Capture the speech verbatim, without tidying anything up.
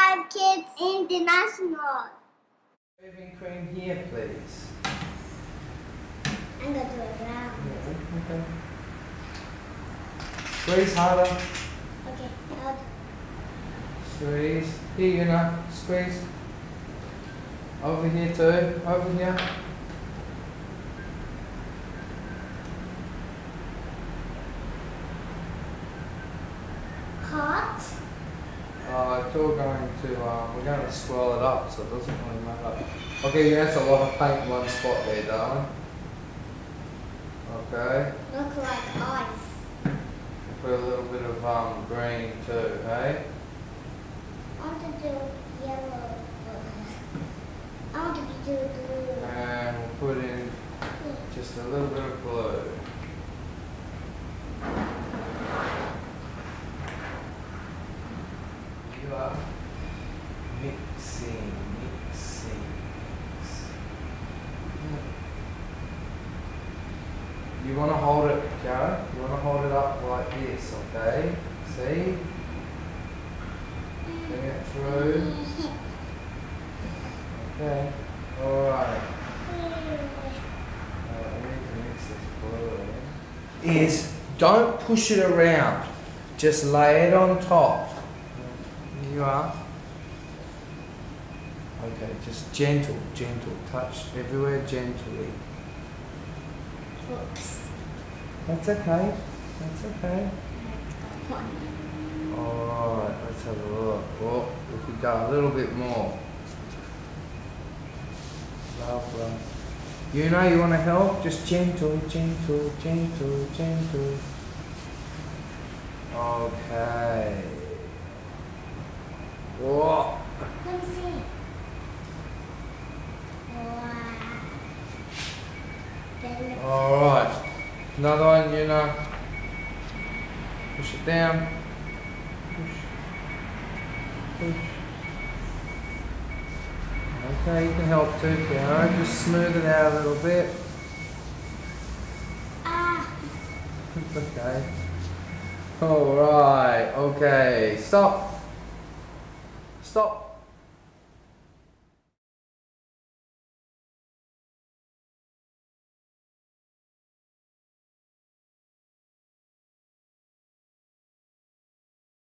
Five Kids International. Shaving cream here, please. I'm going to do it now. Yeah, okay. Squeeze harder. Okay, I'll do. Squeeze. Here, you know. Squeeze. Over here too. Over here. Hot. Uh, it's all going to, um, we're going to swirl it up, so it doesn't really matter. Okay, yeah, that's a lot of paint in one spot there, darling. Okay. Look like ice. Put a little bit of um, green too, hey? I want to do yellow. I want to do blue. And we'll put in just a little bit of blue. You are mixing, mixing. You want to hold it, Karen? You want to hold it up like this, okay? See? Bring it through. Okay. Alright. Uh, I need to mix this blue in. Is don't push it around. Just lay it on top. Here you are. Okay, just gentle, gentle. Touch everywhere gently. Oops. That's okay. That's okay. Alright, let's have a look. Oh, we could go a little bit more. Lovely. You know you want to help? Just gentle, gentle, gentle, gentle. Okay. Whoa. Let me see. Wow. Alright. Another one, you know. Push it down. Push. Push. Okay, you can help too, Kiara. Just smooth it out a little bit. Ah. It's okay. Alright, okay. Stop. Stop.